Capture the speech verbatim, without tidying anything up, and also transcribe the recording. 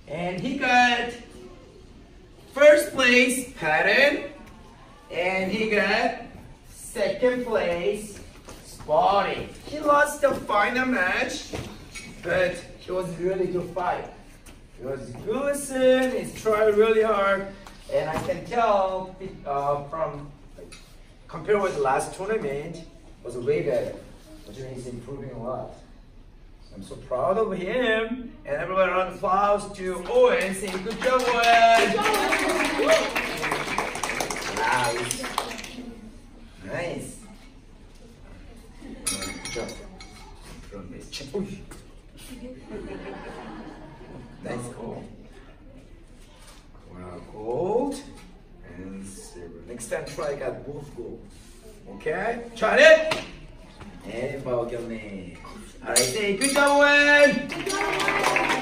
And he got first place pattern. And he got second place sparring. He lost the final match, but he was really good fight. He was good listen, he tried really hard, and I can tell uh, from compared with the last tournament, was way better, which means he's improving a lot. I'm so proud of him, and everyone round of applause to Owen, saying good job, Owen! Nice. Nice. Good job. From this chip. Nice goal. Wow, gold and silver. Next time try got both gold. Okay? Try it! And ball me. Alright, say good job, Owen!